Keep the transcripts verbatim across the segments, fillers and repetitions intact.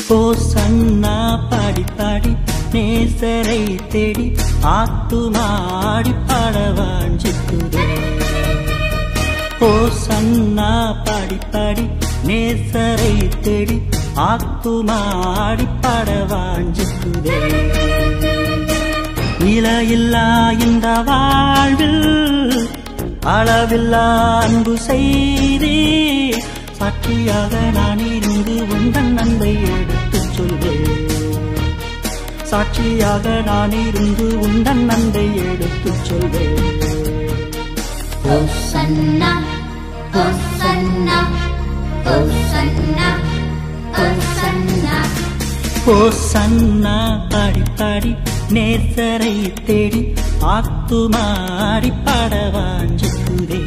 ஓசன்னா பாடி பாடி நேசரை தேடி ஆத்துமாடி பாடவாஞ்சிக்குதே. ஓசன்னா பாடி பாடி நேசரை தேடி ஆத்துமாடி பாடவாஞ்சிக்குதே. நிலையில்லா இந்த வாழ்வில் அளவில்லா அன்பு செய்தே சாட்சியாக நான் இருந்து உந்தன் அன்பை எடுத்துச் சொல்வேன். சாட்சியாக நான் இருந்து உந்தன் அன்பை எடுத்துச் சொல்வேன். ஓசன்னா ஓசன்னா ஓசன்னா ஓசன்னா ஓசன்னா பாடி பாடி நேசரை தேடி ஆத்துமாடி பாடவாஞ்சிக்குதே.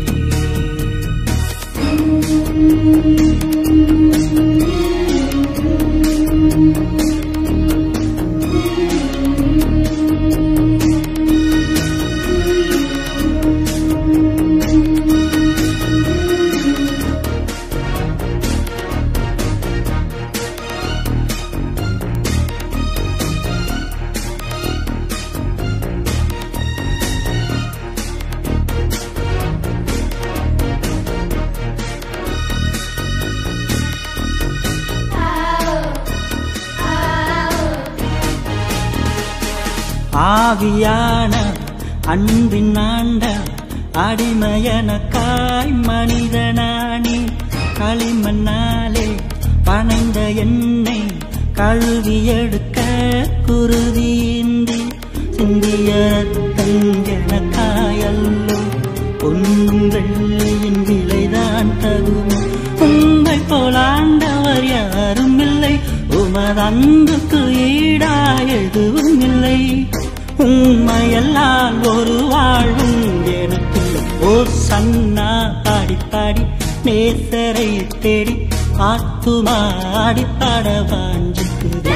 ஆவியான அன்பின் ஆண்ட அடிமையனக்காய் மனிதனானி களிமண்ணாலே பனைந்த என்னை கழுவி எடுக்க குருதியின்றி சிந்திய ரத்தங்கனக்காயல்லோ பொன்னும் வெள்ளியின் விலைதான் தகுமோ. உம்மை போலாண்டவர் யாரும் இல்லை, உமதன்புக்கு ஈடா எதுவும் இல்லை. உண்மையெல்லாம் ஒரு வாழ்வும் எனக்கு. ஓசன்னா பாடி பாடி நேசரை தேடி ஆத்துமாடி பாடவாஞ்சிக்குதே.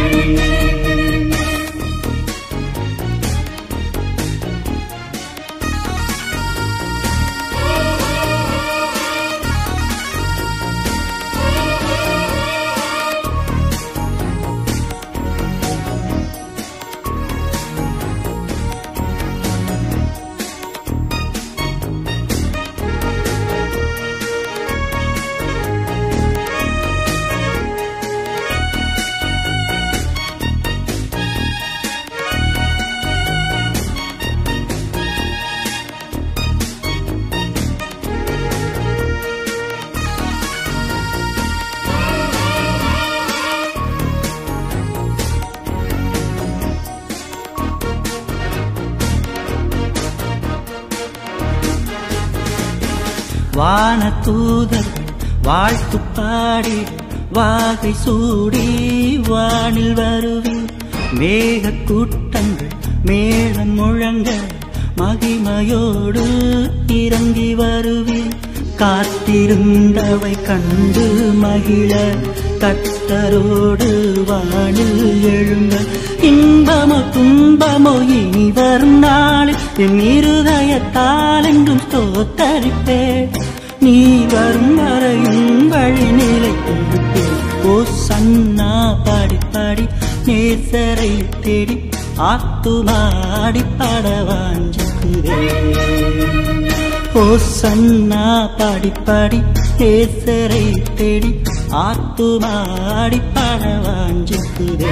வானதூதர் வாழ்த்து பாடி வாகை சூடி வானில் வருவீர். மேக கூட்டங்கள் மேளம் முழங்க மகிமையோடு இறங்கி வருவீர். காத்திருந்தவை கண்டு மகிழ கர்த்தரோடு வானில் எழுங்க. இன்பமோ துன்பமோ இனி வரும் நாளில் என் இருதயத்தால் என்றும் ஸ்தோத்தரிப்பேன். நீ வரும் வரையும் வழி நிலைத்திருப்பேன். ஓசன்னா பாடி பாடி நேசரை தேடி ஆத்துமாடி பாடவாஞ்சிக்குதே. ஓசன்னா பாடி பாடி நேசரை தேடி ஆத்துமாடி பாடவாஞ்சிக்குதே.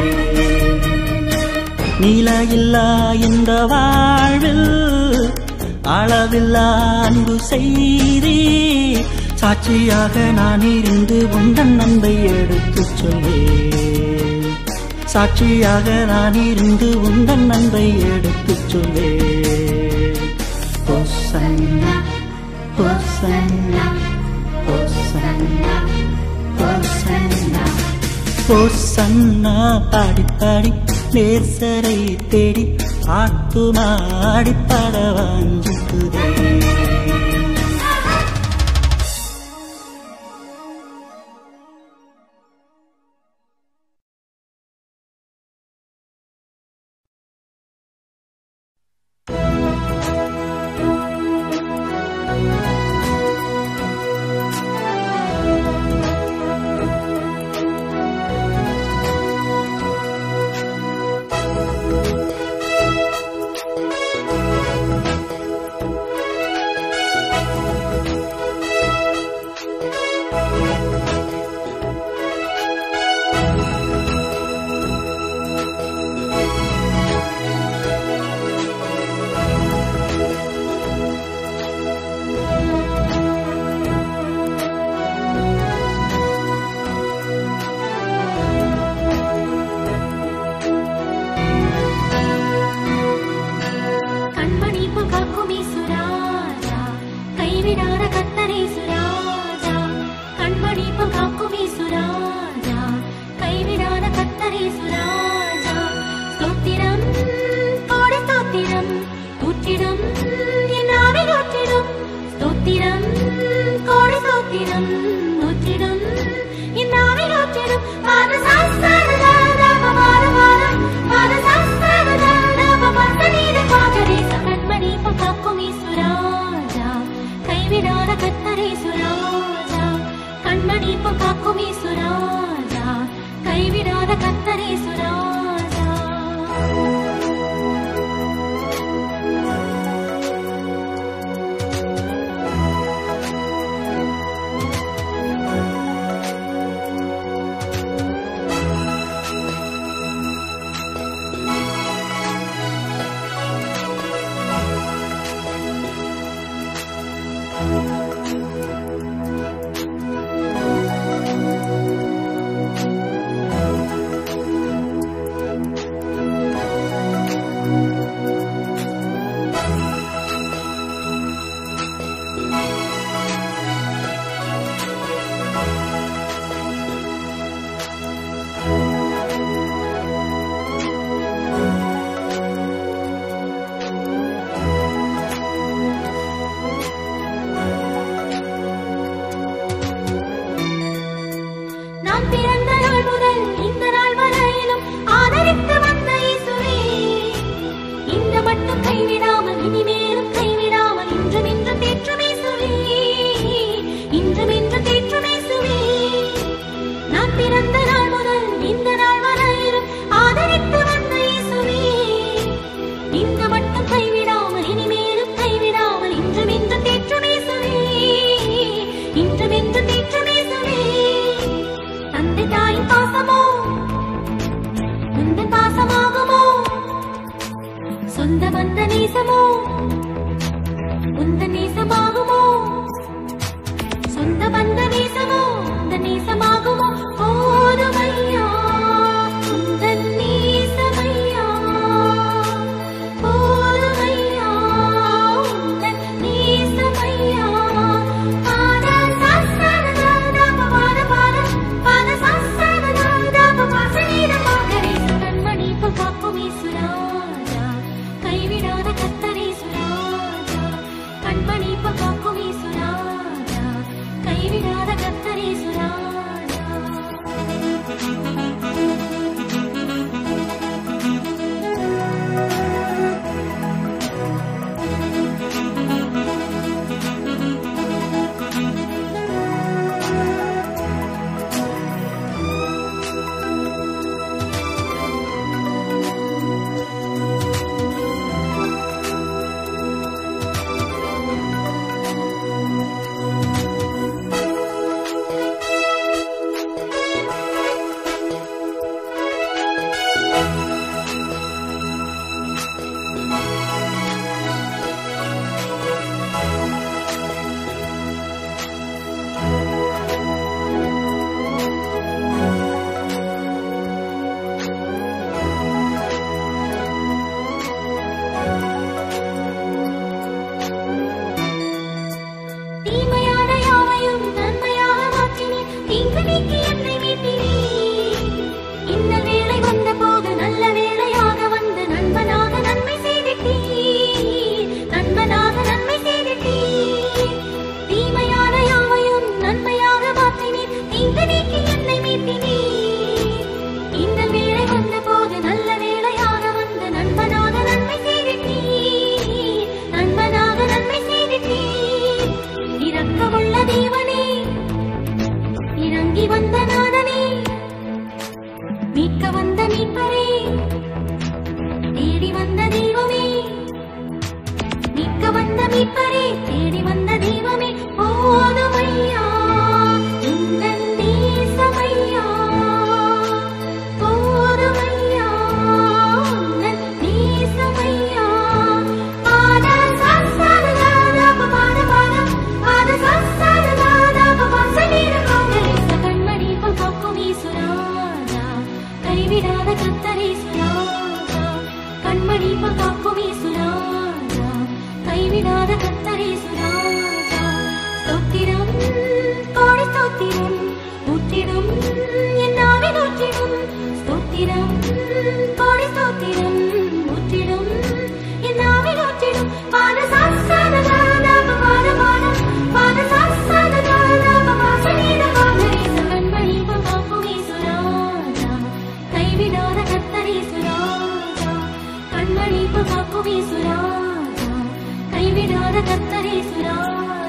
நிலையில்லா இந்த வாழ்வில் அளவில்லா அன்பு செய்தே சாட்சியாக நான் இருந்து உந்தன் அன்பை எடுத்துச் சொல்வேன். சாட்சியாக நான் இருந்து உந்தன் அன்பை எடுத்துச் சொல்வேன். ஓசன்னா ஓசன்னா ஓசன்னா ஓசன்னா ஓசன்னா பாடி பாடி நேசரை தேடி ஆத்துமாடி பாடவாஞ்சிக்குதே. ஸ்தோத்திரம் ஊற்றிடும் என் ஆவியில் ஊற்றிடும் பாத சாஸ்திரதா பாத பாத பாத சாஸ்திரதா பாசனீர பாகரேச கண்மணி காக்கும் ஈஸ்வராஜா கைவிடாத கர்த்தரேசுராஜா கண்மணி காக்கும் ஈஸ்வராஜா கைவிடாத கர்த்தரேசுராஜா சொந்த வந்த நேசமோ உந்த நேசமாகுமோ சொந்த வந்த நேசமோ உந்த நேசமாகுமோ போதுமையா உந்த நேசமையா போதுமையா உந்த நேசமையா பாத சாஸ்திரதா பாத பாத பாத சாஸ்திரதா பாசனீர பாகரேச கண்மணி காக்கும் ஈஸ்வராஜா கைவிடாத கர்த்தரேசுராஜா கண்மணி காக்கும் ஈஸ்வராஜா கைவிடாத கர்த்தரேசுராஜா காக்குவே சுராஜா கைவிடாத கர்த்தரே சுராஜா.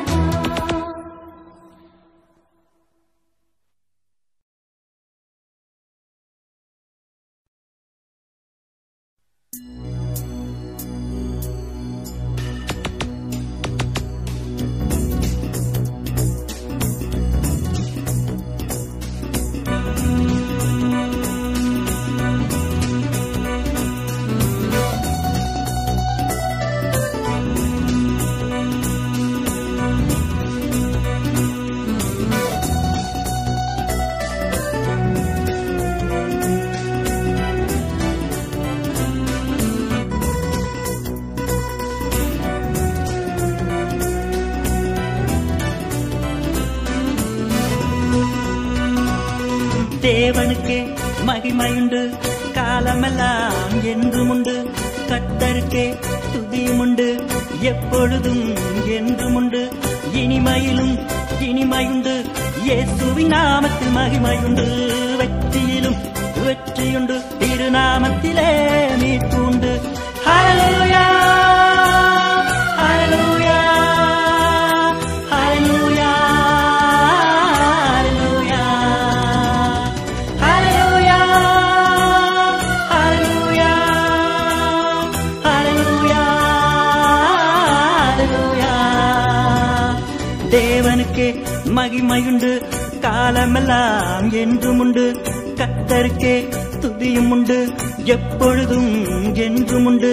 தேவனுக்கே மகிமையுண்டு காலமெல்லாம் என்றும் உண்டு. கர்த்தருக்கே துதியுமுண்டு எப்பொழுதும் என்றும் உண்டு. இனிமையிலும் இனிமையுண்டு இயேசுவின் நாமத்தில் மகிமையுண்டு. வெற்றியிலும் வெற்றியுண்டு திருநாமத்திலே மீட்புண்டு. ஹல்லேலூயா ஹல்லேலூயா ஹல்லேலூயா தேவனுக்கே மகிமையுண்டு காலமெல்லாம் என்றும் உண்டு. கர்த்தருக்கே துதியும் உண்டு எப்பொழுதும் என்றும் உண்டு.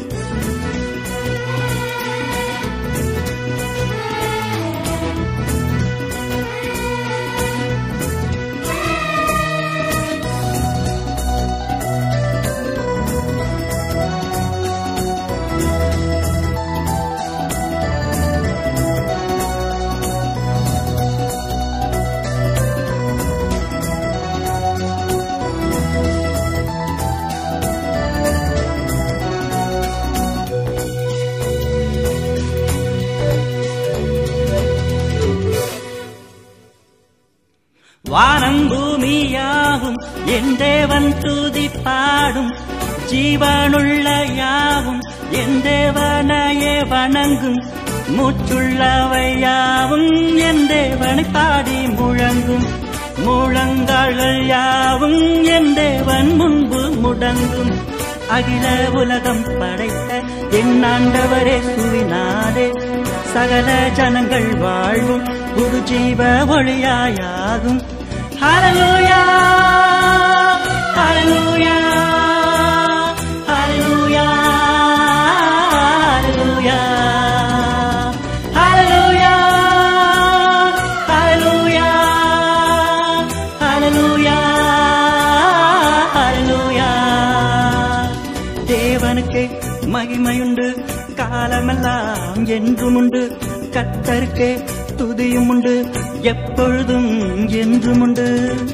வானம் பூமியாவும் என் தேவன் துதி பாடும். ஜீவனுள்ள யாவும் என் தேவனையே வணங்கும். மூச்சுள்ளவை யாவும் என் தேவனை பாடி முழங்கும். முழங்கால்கள் யாவும் என் தேவன் முன்பு முடங்கும். அகில உலகம் படைத்த என் ஆண்டவரே சுவினாரே சகல ஜனங்கள் வாழ்வும் குரு ஜீவ ஒளியாயாகும். ஹல்லேலூயா ஹல்லேலூயா ஹல்லேலூயா ஹல்லேலூயா ஹல்லேலூயா ஹல்லேலூயா ஹல்லேலூயா ஹல்லேலூயா. தேவனுக்கே மகிமையுண்டு காலமெல்லாம் என்றும் உண்டு. கர்த்தருக்கே துதியும் உண்டு எப்பொழுதும் என்றும் உண்டு.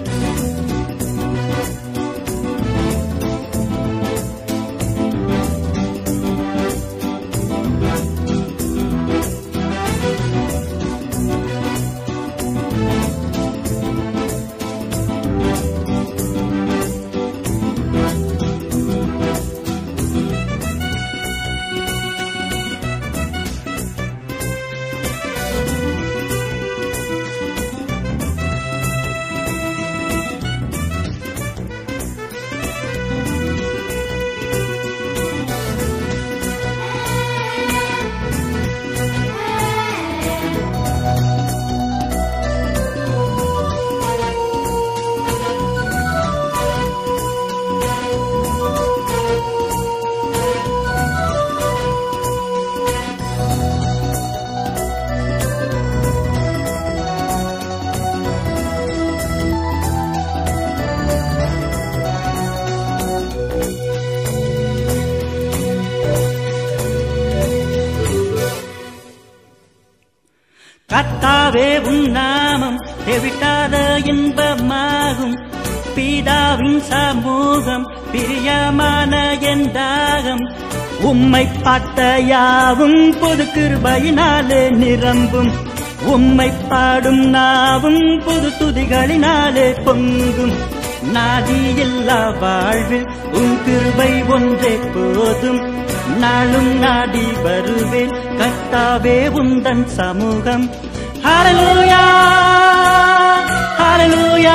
கர்த்தாவே உன் நாமம் தெவிட்டாத இன்பமாகும். பிதாவின் சமூகம் பிரியமான என் தாகம். உம்மை பார்த்த யாவும் புது கிருபையினாலே நிரம்பும். உம்மை பாடும் நாவும் புது துதிகளினாலே பொங்கும். நாதியில்லா வாழ்வில் உன் கிருபை ஒன்றே போதும். நாளும் நாடி வருவேன் கர்த்தாவே உந்தன் சமூகம். ஹல்லேலூயா ஹல்லேலூயா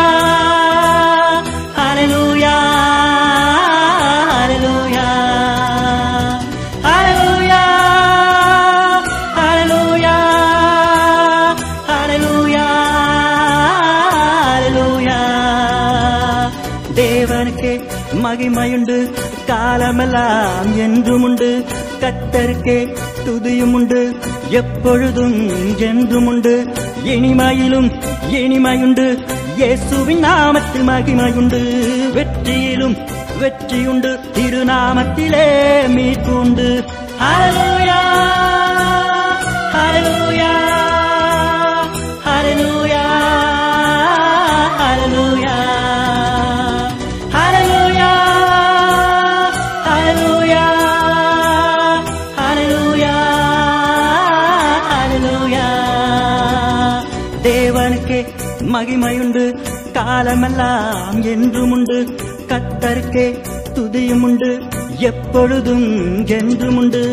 ஹல்லேலூயா ஹல்லேலூயா ஹல்லேலூயா ஹல்லேலூயா ஹல்லேலூயா ஹல்லேலூயா. தேவனுக்கே மகிமையுண்டு காலமெல்லாம் என்றும் உண்டு. கர்த்தருக்கே துதியும் உண்டு எப்பொழுதும் என்றும் உண்டு. இனிமையிலும் இனிமையுண்டு இயேசுவின் நாமத்தில் மகிமையுண்டு. வெற்றியிலும் வெற்றியுண்டு திருநாமத்திலே மீட்பு உண்டு. ஹல்லேலூயா ஹல்லேலூயா ஹல்லேலூயா ஹல்லேலூயா ஹல்லேலூயா ஹல்லேலூயா ஹல்லேலூயா ஹல்லேலூயா. தேவனுக்கே மகிமையுண்டு காலமெல்லாம் என்றும் உண்டு. கர்த்தருக்கே துதியும் உண்டு எப்பொழுதும் என்றும் உண்டு.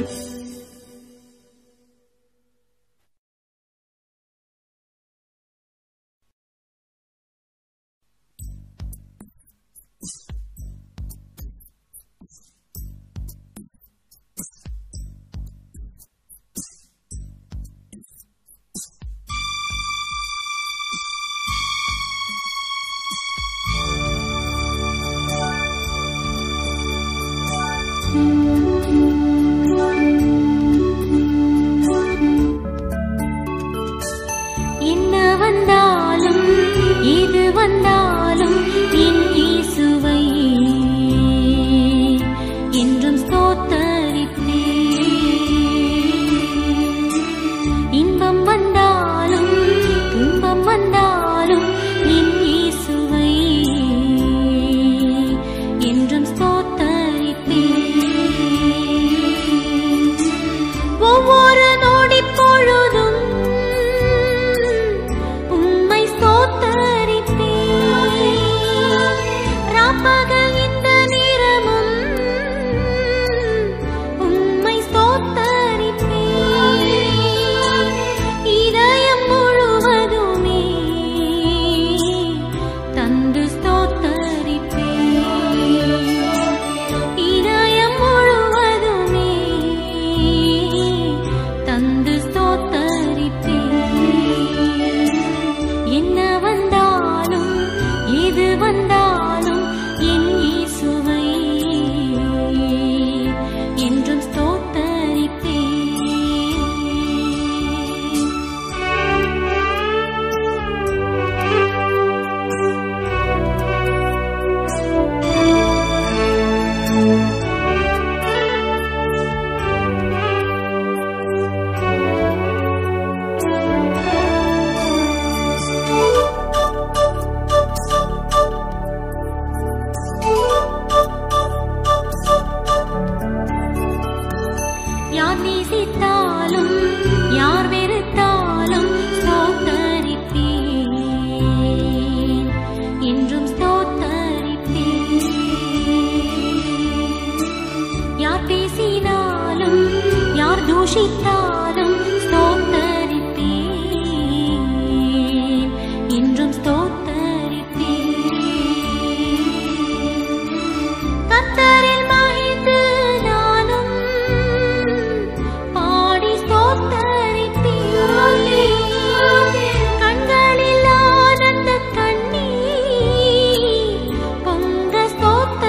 என்ன வந்தாலும் இது வந்தாலும் என் இயேசுவை என்றும் ஸ்தோத்தரிப்பேன். இன்பம் வந்தாலும் துன்பம் வந்தாலும் என் இயேசுவை என்றும் ஸ்தோத்தரிப்பேன். ஒவ்வொரு நொடி பொழுதும் உம்மை ஸ்தோத்தரிப்பேன். ராப்பகல் இந்த நேரமும் உம்மை ஸ்தோத்தரிப்பேன். இதயம் முழுவதுமே தந்து ஸ்தோத்தரிப்பேன். இதயம் முழுவதுமே தந்து ஸ்தோத்தரிப்பேன். என்ன வந்தாலும் எது வந்தாலும் என் இயேசுவை என்றும் ஸ்தோத்தரிப்பேன். யார் நேசித்தாலும் யார் வெறுத்தாலும் ஸ்தோத்தரிப்பேன். என்றும் ஸ்தோத்தரிப்பேன். யார் பேசினாலும் யார் தூஷித்தாலும் ஸ்தோத்தரிப்பேன். என்றும் ஸ்தோத்தரிப்பேன். கர்த்தரில் மகிழ்ந்து நானும் பாடி ஸ்தோத்தரிப்பேன். கண்களில் ஆனந்த கண்ணீர் பொங்க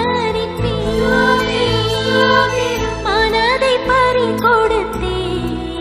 ஸ்தோத்தரிப்பேன். மனதை பறி கொடுத்தேன்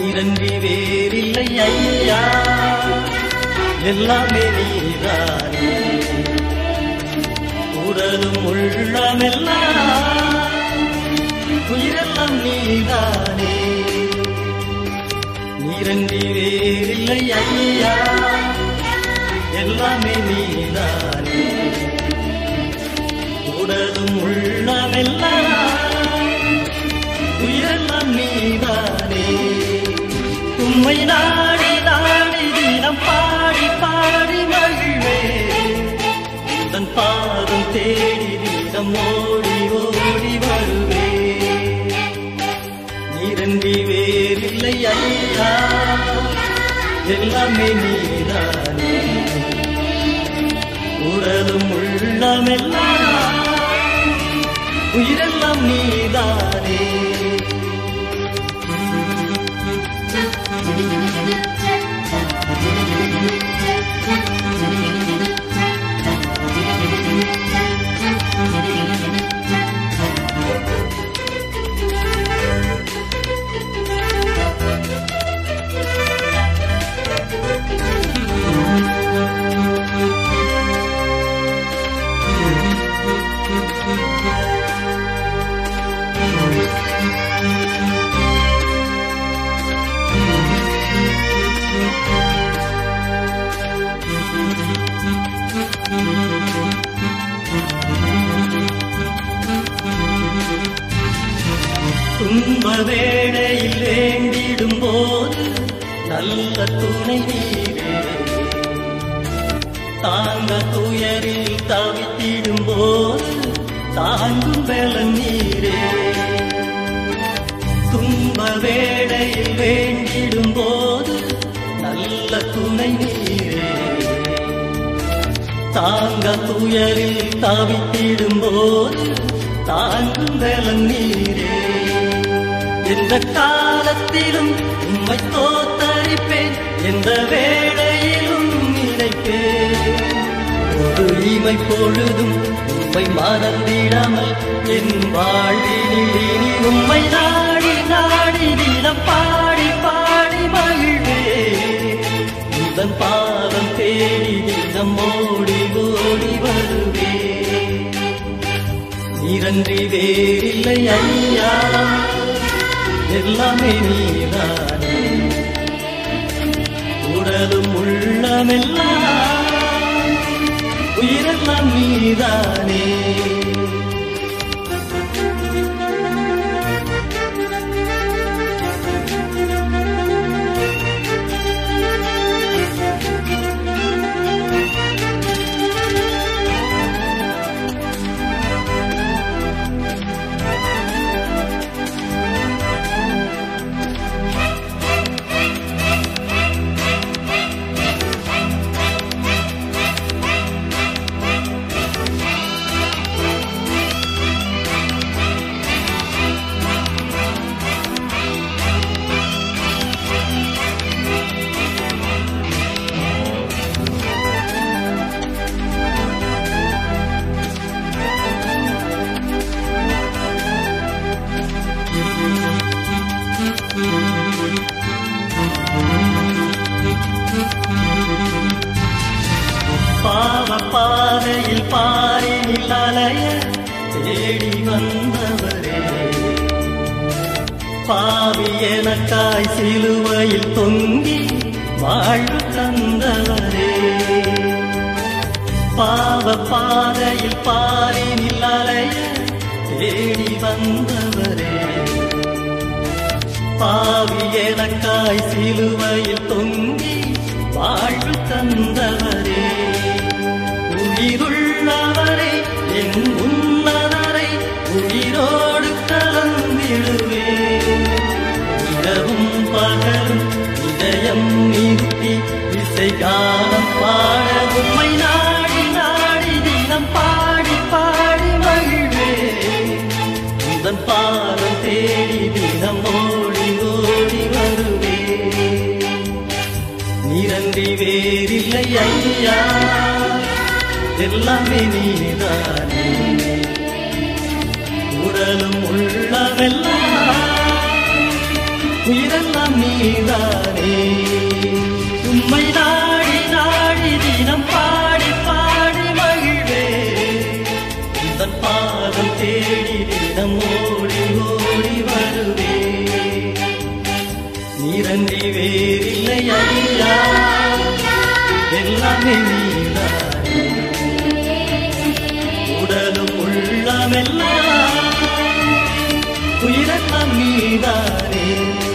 நீரன்றி வேறில்லை ஐயா, எல்லாமே நீதானே. உடலும் உள்ளமெல்லாம் உயிரெல்லாம் நீதானே. நீரன்றி வேறில்லை ஐயா, எல்லாமே நீதானே. உடலும் உள்ளமெல்லாம் உயிரெல்லாம் நீதானே. உம்மை நாடி நாடி தினம் பாடி பாடி மகிழ்வே, தன் பாதம் தேடி தினம் ஓடி ஓடி வருவே. நீரன்றி வேறில்லை ஐயா, எல்லாமே நீதானே. உடலும் உள்ளமெல்லாம் உயிரெல்லாம் நீதானே. துன்ப வேளையில் வேண்டிடும் போது நல்ல துணை நீரே. தாங்க துயரில் தவித்திடும் போது தாங்கும் பலன் நீரே. துன்ப வேளையில் வேண்டிடும் போது நல்ல துணை நீரே. தாங்க துயரில் தவித்திடும் போது தாங்கும் பலன் நீரே. எந்த காலத்திலும் உம்மை தோத்தரிப்பேன், எந்த வேளையிலும் நினைப்பேன். ஒரு இமை பொழுதும் உம்மை மறந்திடாமல் என் வாழ்வினில் உம்மை நாடி நாடி தினம் பாடி பாடி மகிழ்வே. உந்தன் பாதம் தேடி தினம் ஓடி ஓடி வருவே. நீரன்றி வேறில்லை ஐயா, எல்லாமே நீதானே. உடலும் உள்ளமெல்லாம் உயிரெல்லாம் நீதானே. பாதையில் பாரினில் அலைய தேடி வந்தவரே. பாவி எனக்காய் சிலுவையில் தொங்கி வாழ்வு தந்தவரே. பாவ பாதையில் பாரினில் அலைய தேடி வந்தவரே. பாவி எனக்காய் சிலுவையில் தொங்கி வாழ்வு தந்தவரே. உயிருள்ளவரை என் உன்னதரை உயிரோடு கலந்திடுவே. இரவும் பகலும் இதயம் நிறுத்தி இசை காலம் பாட உம்மை நாடி நாடி தினம் பாடி பாடி மகிழ்வே. உந்தன் பாதம் தேடி தினம் ஓடி ஓடி வருவே. நீரன்றி வேறில்லை ஐயா, எல்லாமே நீதானே. உடலும் உள்ளமெல்லாம் உயிரெல்லாம் நீதானே. உம்மை நாடி நாடி தினம் பாடி பாடி மகிழ்வே. உந்தன் பாதம் தேடி தினம் ஓடி ஓடி வருவே. நீரன்றி வேறில்லை ஐயா, எல்லாமே நீதானே. உடலும் உள்ளமெல்லாம் உயிரெல்லாம் நீதானே.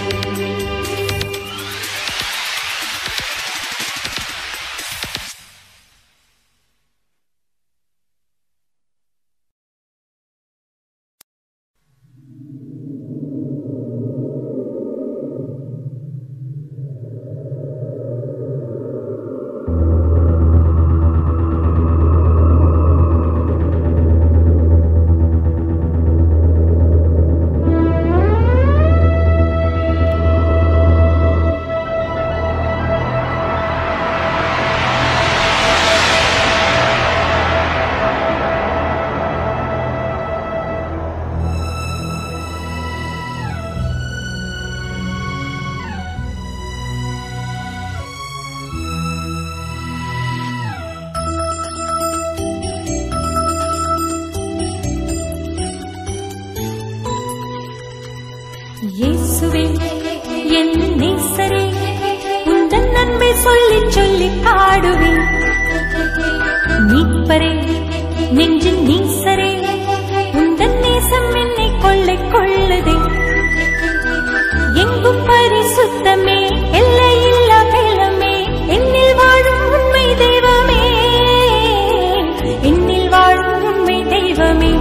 இயேசுவே என் நேசரே, உந்தன் நன்மை சொல்லி சொல்லி பாடுவேன். மீட்பரே நெஞ்சின் நீசரே, உந்தன் நேசம் என்னை கொள்ளை கொள்ளுதே. எங்கும் பரிசுத்தமே, எல்லையில்லா வெள்ளமே, என்னில் வாழும் உண்மை தெய்வமே, என்னில் வாழும் உண்மை தெய்வமே.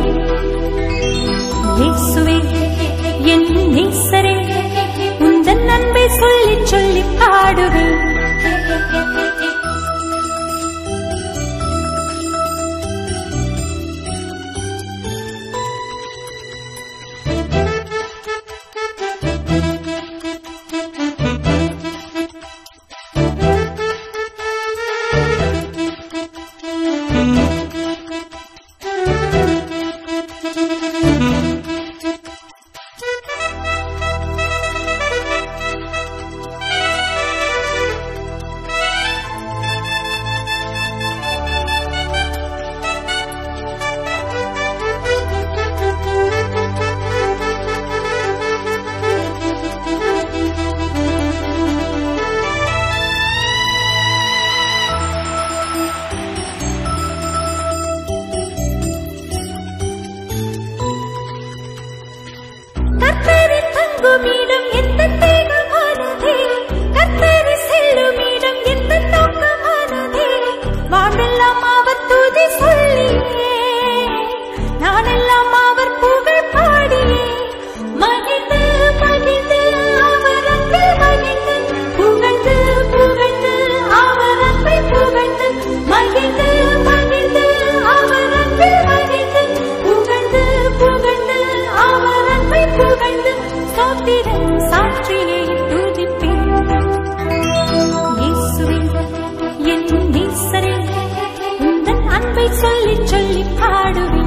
இயேசுவே என் நேசரே, உந்தன் அன்பை சொல்லி சொல்லி பாடுவேன். சொல்லி சொல்லி பாடுவேன்.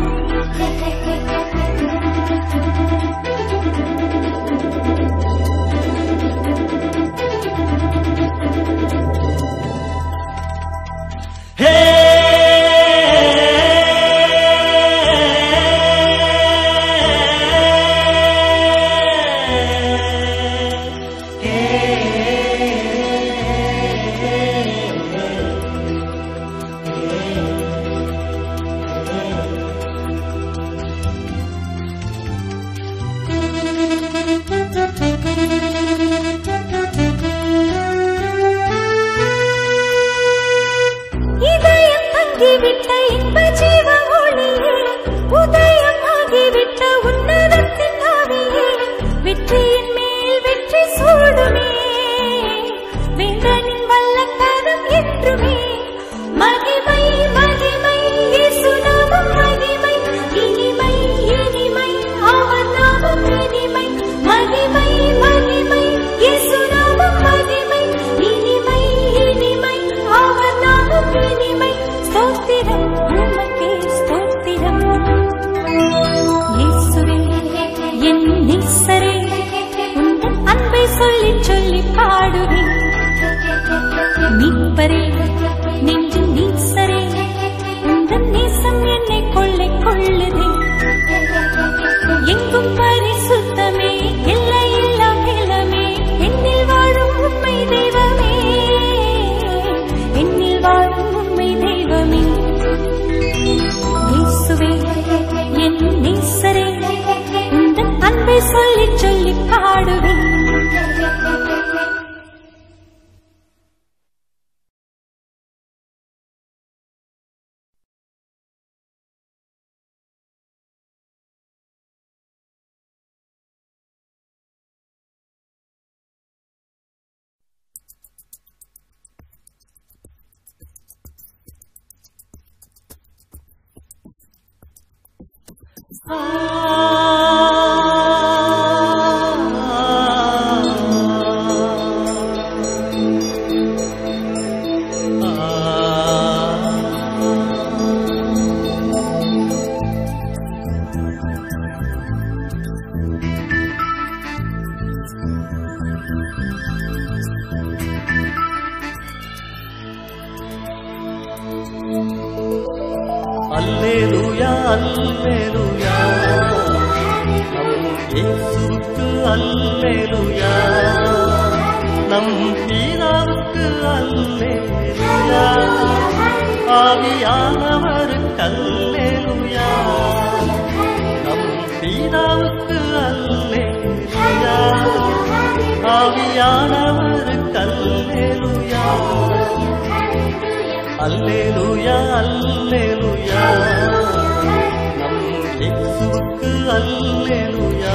சொல்லி சொல்லி பாடுவேன். அல்லேலூயா அல்லேலூயா நம் இயேசுவுக்கு அல்லேலூயா நம் பிதாவுக்கு அல்லேலூயா ஆவியானவருக்கு அல்லேலூயா நம் பிதாவுக்கு அல்லேலூயா ஆவியானவருக்கு அல்லேலூயா அல்லேலூயா அல்லேலூயா நம் இயேசுவுக்கு அல்லேலூயா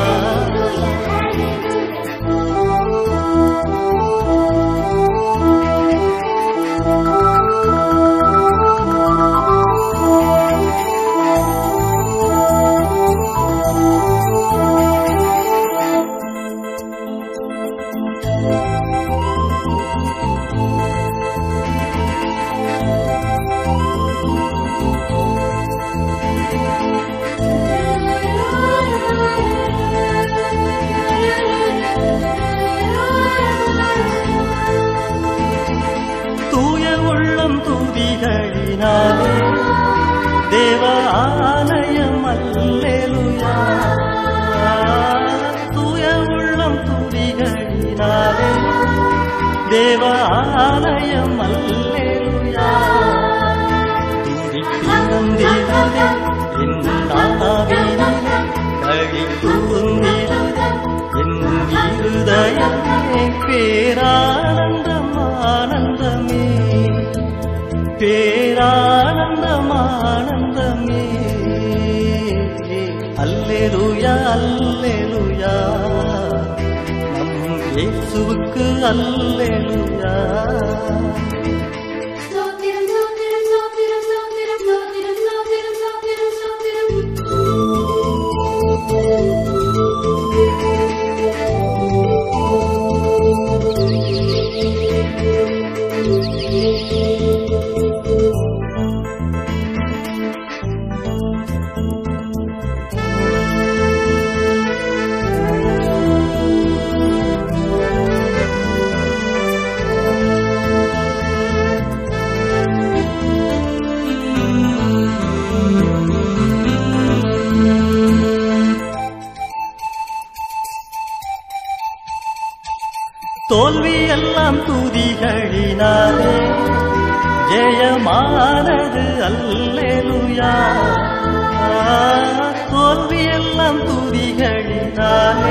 துதிகளினாலே தேவ ஆலயம் அல்லேலூயா தூய உள்ளம் துதிகளினாலே தேவ ஆலயம் அல்லேலூயா துதித்திருந்திருதே என் ஆவியிலே களி கூர்ந்திருதே என் இருதயமே பேரானந்தம் ஆனந்தமே பேரானந்தம் ஆனந்தமே அல்லேலூயா அல்லேலூயா நம் இயேசுவுக்கு அல்லேலூயா தோல்வி எல்லாம் துதிகளினாலே ஜெயமானது அல்லேலூயா தோல்வி எல்லாம் துதிகளினாலே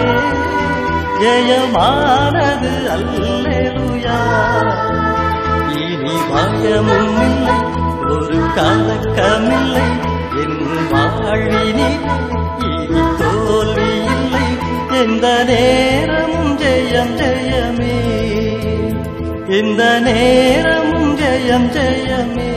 ஜெயமானது அல்லேலூயா இனி பயமும் இல்லை ஒரு கலக்கமில்லை என் வாழ்வினி இனி தோல்வி இல்லை எந்த நேரமும் ஜெயம் ஜெயமே எந்த நேரமும் ஜெயம் ஜெயமே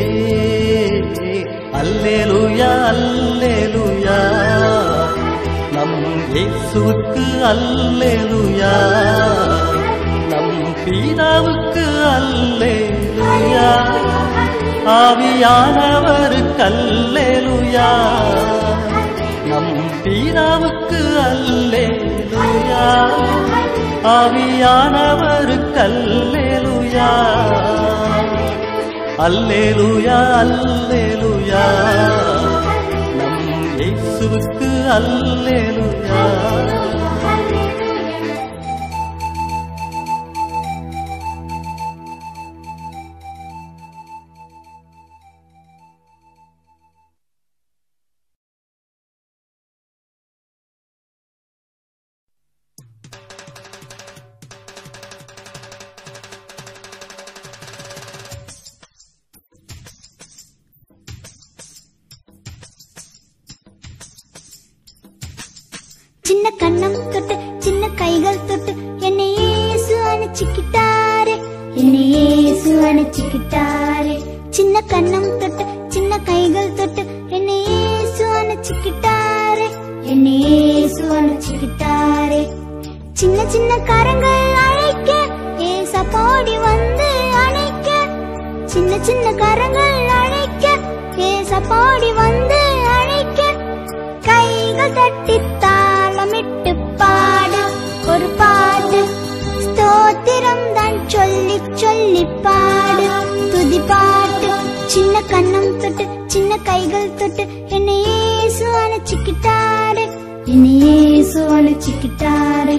அல்லேலூயா அல்லேலூயா நம் இயேசுவுக்கு அல்லேலூயா நம் பிதாவுக்கு அல்லேலூயா ஆவியானவருக்கு அல்லேலூயா நம் பிதாவுக்கு அல்லேலூயா ஆவியானவருக்கு அல்லேலூயா அல்லேலூயா அல்லேலூயா நம் இயேசுவுக்கு அல்லேலூயா. தொட்டு என்னை இயேசு அணைச்சிக்கிட்டாரே, என்னை இயேசு அணைச்சிக்கிட்டாரே. சின்ன கண்ணம் தொட்டு சின்ன கைகள் தொட்டு என்னை இயேசு அணைச்சிக்கிட்டாரே, என்னை இயேசு அணைச்சிக்கிட்டாரே. சின்ன சின்ன கரங்கள் அழைக்க ஏசப்பாடி வந்து அணைக்க, சின்ன சின்ன கரங்கள் அழைக்க ஏசப்பாடி வந்து அழைக்க. கைகள் தட்டி தாளமிட்டு பாடு ஒரு பாடு, ஸ்தோத்திரம் தான் சொல்லி சொல்லி பாடு துதி பாட்டு. சின்ன கண்ணம் தொட்டு சின்ன கைகள் தொட்டு என்னை இயேசு அணைச்சிக்கிட்டாரே, என்னை இயேசு அணைச்சிக்கிட்டாரே.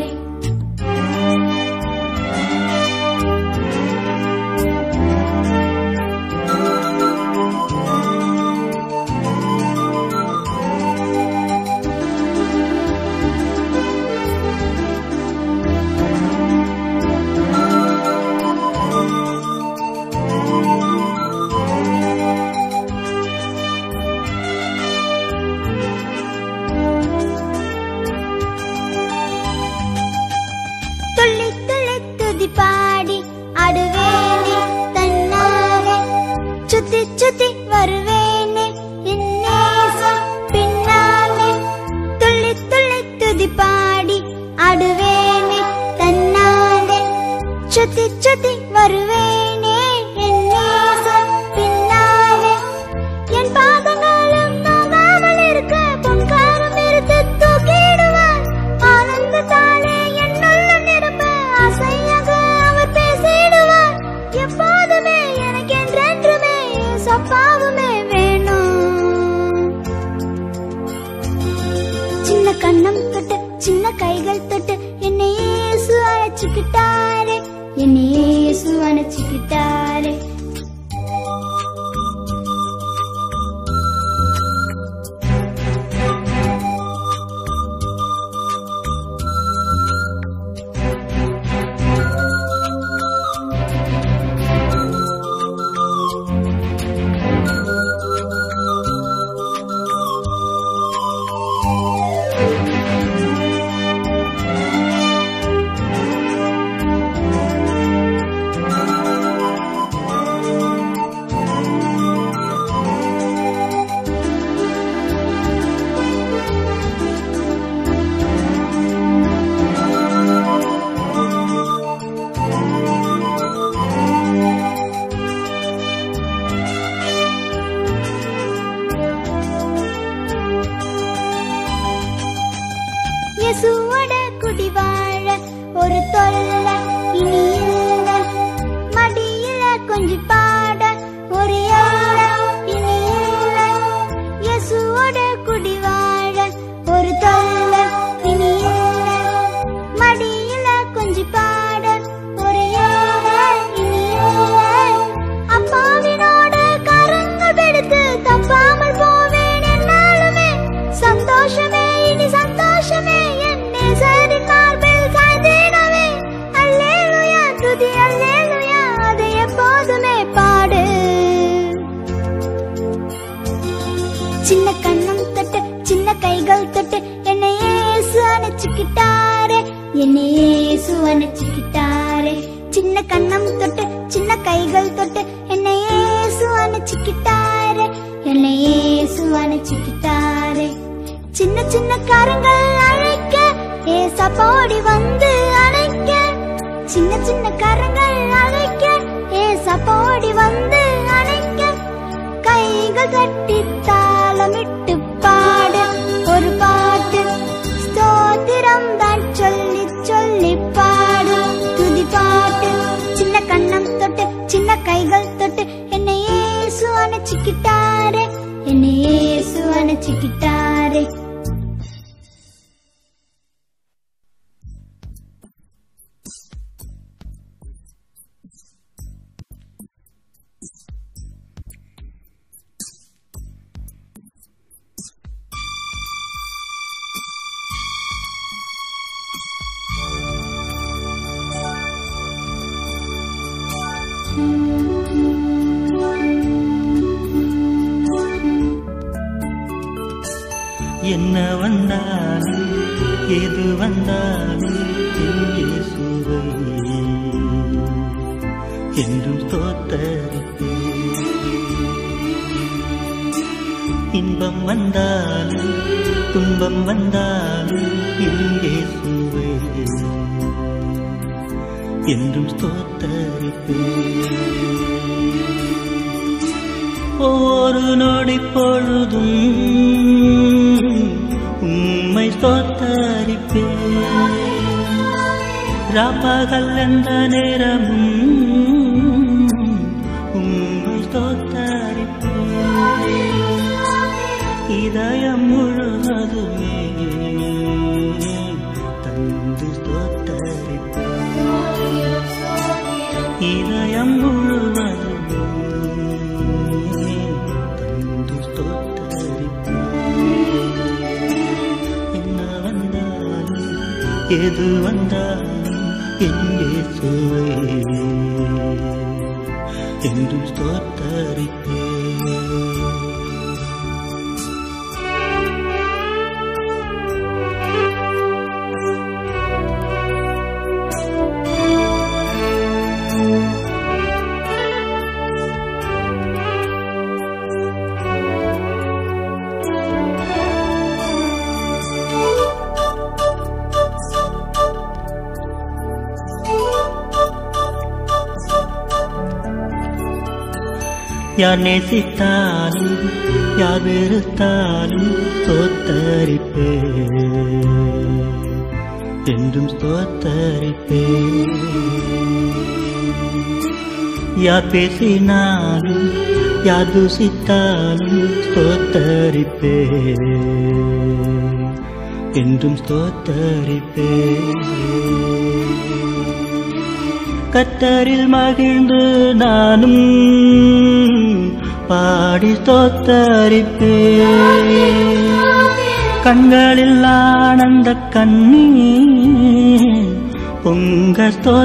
பாடி ஆடுவேனே தன்னாலே, சுத்தி சுத்தி வருவேனே என்னேசம் பின்னாலே. துள்ளி துள்ளி துதி பாடி ஆடுவேனே தன்னாலே, சுத்தி சுத்தி வருவேனே என்னேசம் பின்னாலே. என் பாதங்களும் நோகாமல் இருக்க பொன்காரம் எடுத்து தூக்கிடுவார், ஆனந்தத்தாலே என்னுள்ள நிரம்ப ஆசையாக பேசிடுவார். எப்போதுமே எனக்கு என்றென்றுமே சப்பாவுமே வேணும். சின்ன கண்ணம் தொட்டு சின்ன கைகள் தொட்டு என்னை இயேசு அணைச்சிக்கிட்டாரே, என்னை இயேசு அணைச்சிக்கிட்டாரே. இயேசுவோட குடி வாழ ஒரு தொல்லை இனி இல்ல, மடியில கொஞ்சி பாட ஒரு ஏழை இனி இல்ல. இயேசுவோட குடி வாழ ஒரு தொல்லை இனி இல்ல, மடியில கொஞ்சி பாட ஒரு ஏழை இனி இல்ல. அப்பாவினோட கரங்கள் எடுத்து தப்பாமல் போவேன் என்னாலுமே, சந்தோஷமே இனி சந்தோஷமே என்னே சரி மார்பில் சாய்ந்திடவே. அல்லேலூயா துதி அல்லேலூயா அதை எப்போதுமே பாடு. சின்ன கண்ணம் தொட்டு சின்ன கைகள் தொட்டு என்னை இயேசு அணைச்சிக்கிட்டாரே, என்னை இயேசு அணைச்சிக்கிட்டாரே. சின்ன கண்ணம் தொட்டு சின்ன கைகள் தொட்டு என்னை இயேசு அணைச்சிக்கிட்டாரே, என்னை இயேசு அணைச்சிக்கிட்டாரே. சின்ன சின்ன கரங்கள் அழைக்க ஏசப்பாடி வந்து அணைக்க, சின்ன சின்ன கரங்கள் அழைக்க ஏசப்பாடி வந்து அணைக்க. கைகள் தட்டி தாளமிட்டு பாடு ஒரு பாட்டு, ஸ்தோத்திரம் தான் சொல்லி சொல்லி பாடு துதி பாட்டு. சின்ன கண்ணம் தொட்டு சின்ன கைகள் தொட்டு என்னை இயேசு அணைச்சிக்கிட்டாரே, என்னை இயேசு அணைச்சிக்கிட்டாரே. என்ன வந்தாலும் எது வந்தாலும் என் இயேசுவை என்றும் ஸ்தோத்தரிப்பேன். இன்பம் வந்தாலும் துன்பம் வந்தாலும் என் இயேசுவை என்றும் ஸ்தோத்தரிப்பேன். ஒவ்வொரு நொடி பொழுதும் உம்மை ஸ்தோத்தரிப்பேன். ராப்பகல் எந்த நேரமும் உம்மை ஸ்தோத்தரிப்பேன். இதயம் முழுவதுமே தந்து ஸ்தோத்தரிப்பேன். இதயம் முழுவதுமே தந்து ஸ்தோத்தரிப்பேன். என்ன வந்தாலும் எது வந்தாலும் என் இயேசுவை என்றும் ஸ்தோத்தரிப்பேன். யார் நேசித்தாலும் யார் வெறுத்தாலும் ஸ்தோத்தரிப்பேன். என்றும் ஸ்தோத்தரிப்பேன். யார் பேசினாலும் யார் தூசித்தாலும் ஸ்தோத்தரிப்பேன். என்றும் ஸ்தோத்தரிப்பேன். கர்த்தரில் மகிழ்ந்து நானும் பாடி ஸ்தோத்தரிப்பேன். கண்களில் ஆனந்த கண்ணீர் பொங்க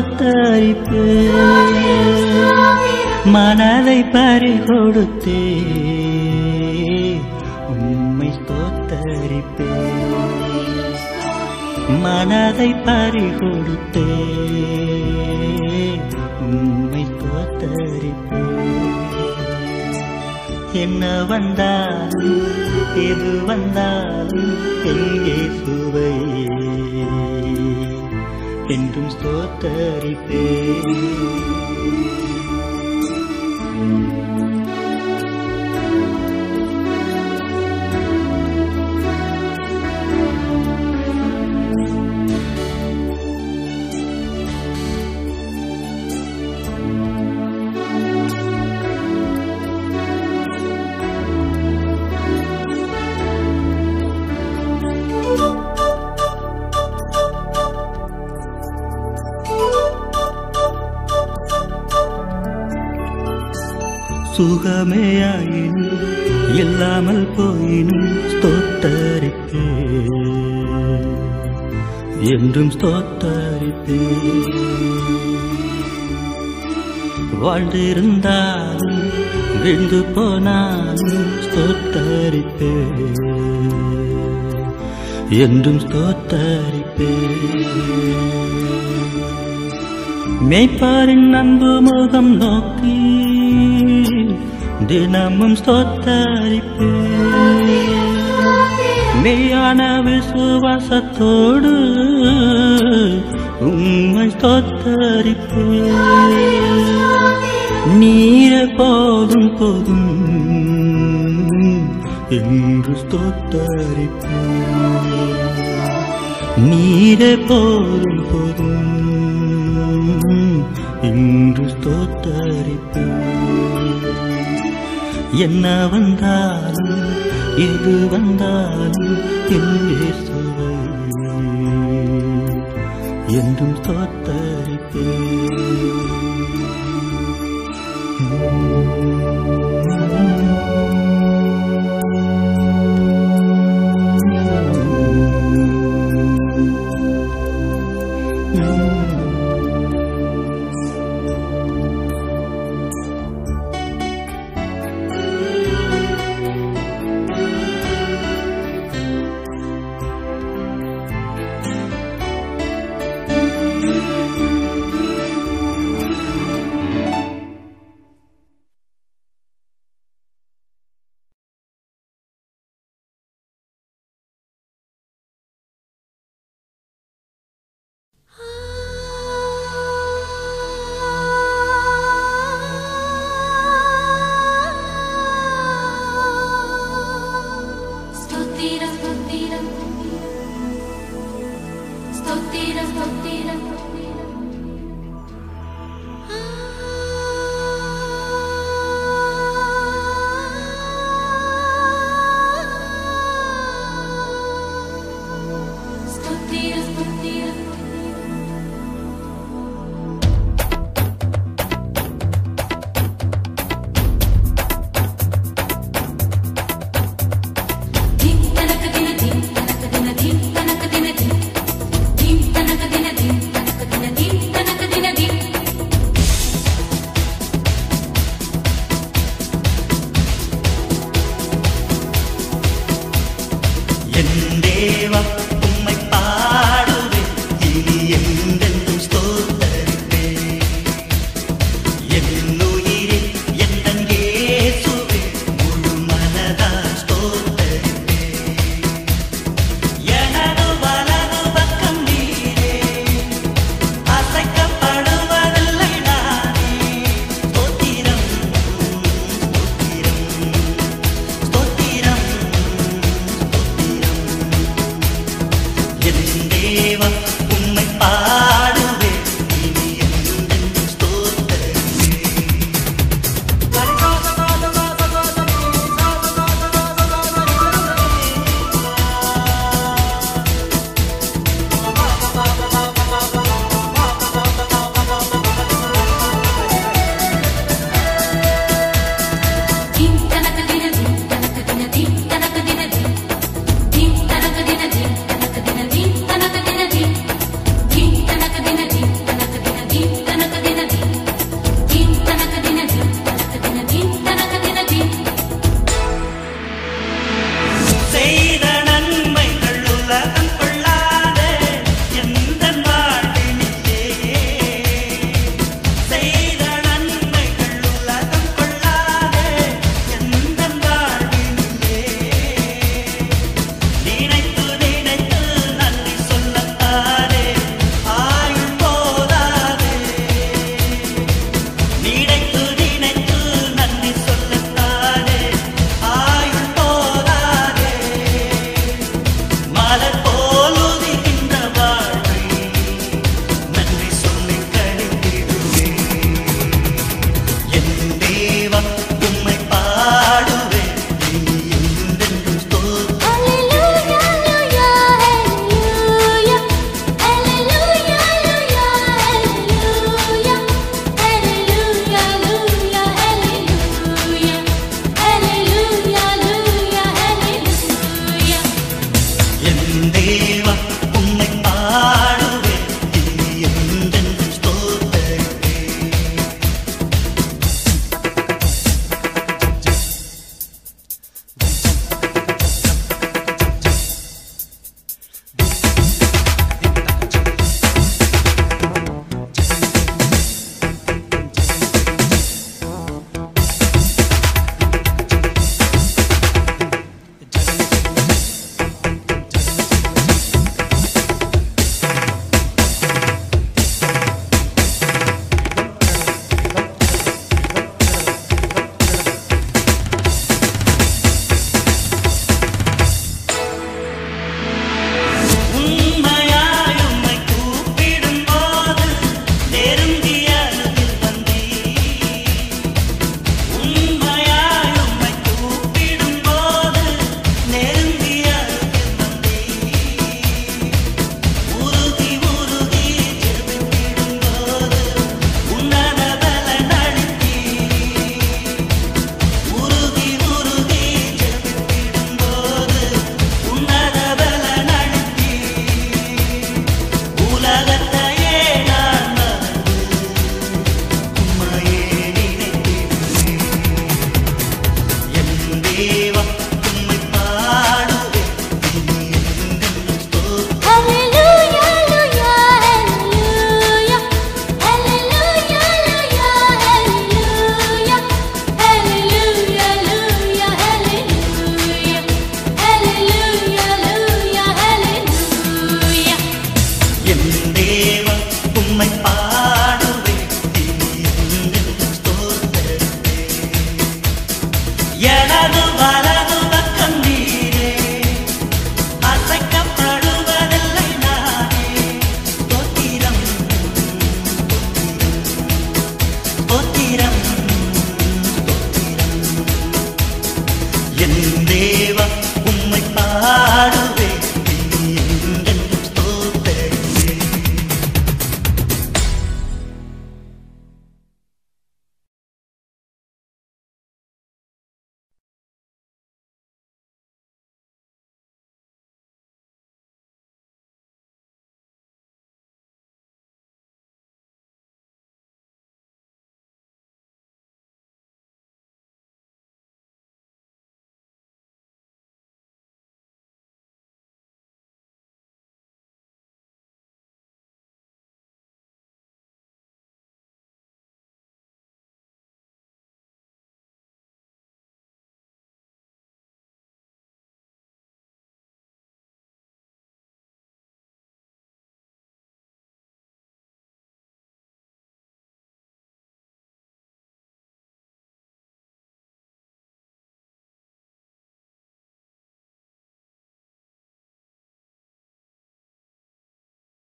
ஸ்தோத்தரிப்பேன். மனதை பறிகொடுத்தே உம்மை ஸ்தோத்தரிப்பேன். மனதை பறிகொடுத்தே உம்மை ஸ்தோத்தரிப்பேன். என்ன வந்தாலும் எது வந்தாலும் என் இயேசுவை என்றும் ஸ்தோத்தரிப்பேன். சுகமேயாயினும் இல்லாமல் போயினும் ஸ்தோத்தரிப்பேன். என்றும் ஸ்தோத்தரிப்பேன். வாழ்ந்திருந்தாலும் விழுந்து போனாலும் ஸ்தோத்தரிப்பேன். என்றும் ஸ்தோத்தரிப்பேன். மேய்ப்பாரின் அன்பு முகம் நோக்கி தினமும் ஸ்தோத்தரிப்பேன். மெய்யான விசுவாசத்தோடு உம்மை ஸ்தோத்தரிப்பேன். நீரே போதும் போதும் என்று ஸ்தோத்தரிப்பேன். நீரே போதும் போதும் என்று ஸ்தோத்தரிப்பேன். என்ன வந்தாலும் எது வந்தாலும் என் இயேசுவை என்றும் ஸ்தோத்தரிப்பேன். தேவா